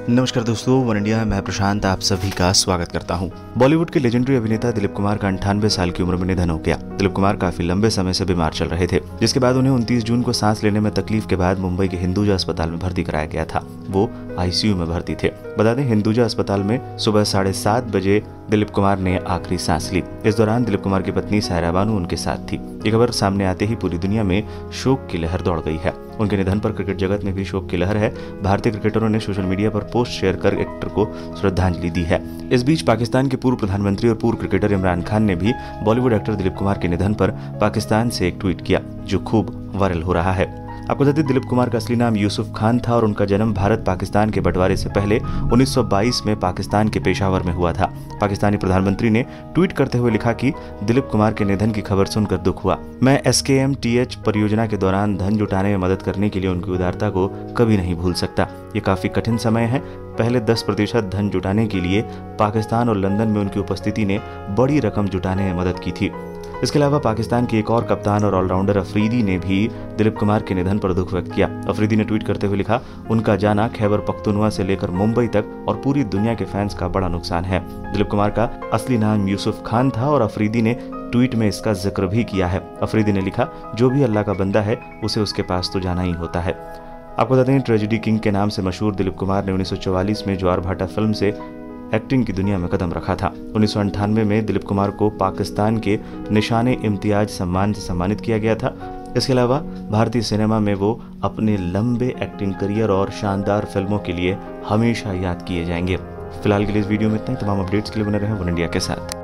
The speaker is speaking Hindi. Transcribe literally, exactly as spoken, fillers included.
नमस्कार दोस्तों, वन इंडिया में मैं प्रशांत आप सभी का स्वागत करता हूं। बॉलीवुड के लेजेंडरी अभिनेता दिलीप कुमार का अंठानवे साल की उम्र में निधन हो गया। दिलीप कुमार काफी लंबे समय से बीमार चल रहे थे, जिसके बाद उन्हें उनतीस जून को सांस लेने में तकलीफ के बाद मुंबई के हिंदुजा अस्पताल में भर्ती कराया गया था। वो आईसीयू में भर्ती थे। बता दें, हिंदुजा अस्पताल में सुबह साढ़े सात बजे दिलीप कुमार ने आखिरी सांस ली। इस दौरान दिलीप कुमार की पत्नी सायरा बानू उनके साथ थी। ये खबर सामने आते ही पूरी दुनिया में शोक की लहर दौड़ गई है। उनके निधन पर क्रिकेट जगत में भी शोक की लहर है। भारतीय क्रिकेटरों ने सोशल मीडिया पर पोस्ट शेयर कर एक्टर को श्रद्धांजलि दी है। इस बीच पाकिस्तान के पूर्व प्रधानमंत्री और पूर्व क्रिकेटर इमरान खान ने भी बॉलीवुड एक्टर दिलीप कुमार के निधन पर पाकिस्तान से एक ट्वीट किया, जो खूब वायरल हो रहा है। आपको बता दें, दिलीप कुमार का असली नाम यूसुफ खान था और उनका जन्म भारत पाकिस्तान के बंटवारे से पहले उन्नीस सौ बाईस में पाकिस्तान के पेशावर में हुआ था। पाकिस्तानी प्रधानमंत्री ने ट्वीट करते हुए लिखा कि दिलीप कुमार के निधन की खबर सुनकर दुख हुआ। मैं एस के एम टी एच परियोजना के दौरान धन जुटाने में मदद करने के लिए उनकी उदारता को कभी नहीं भूल सकता। ये काफी कठिन समय है। पहले दस प्रतिशत धन जुटाने के लिए पाकिस्तान और लंदन में उनकी उपस्थिति ने बड़ी रकम जुटाने में मदद की थी। इसके अलावा पाकिस्तान के एक और कप्तान और ऑलराउंडर अफरीदी ने भी दिलीप कुमार के निधन पर दुख व्यक्त किया। अफरीदी ने ट्वीट करते हुए लिखा, उनका जाना खैबर पख्तूनख्वा से लेकर मुंबई तक और पूरी दुनिया के फैंस का बड़ा नुकसान है। दिलीप कुमार का असली नाम यूसुफ खान था और अफरीदी ने ट्वीट में इसका जिक्र भी किया है। अफरीदी ने लिखा, जो भी अल्लाह का बंदा है उसे उसके पास तो जाना ही होता है। आपको बता दें, ट्रेजेडी किंग के नाम से मशहूर दिलीप कुमार ने उन्नीस सौ चौवालीस में ज्वार भाटा फिल्म से एक्टिंग की दुनिया में कदम रखा था। उन्नीस सौ अंठानवे में दिलीप कुमार को पाकिस्तान के निशाने इम्तियाज सम्मान से सम्मानित किया गया था। इसके अलावा भारतीय सिनेमा में वो अपने लंबे एक्टिंग करियर और शानदार फिल्मों के लिए हमेशा याद किए जाएंगे। फिलहाल के लिए इस वीडियो में इतना ही। तमाम अपडेट्स के लिए बने रहें वन इंडिया के साथ।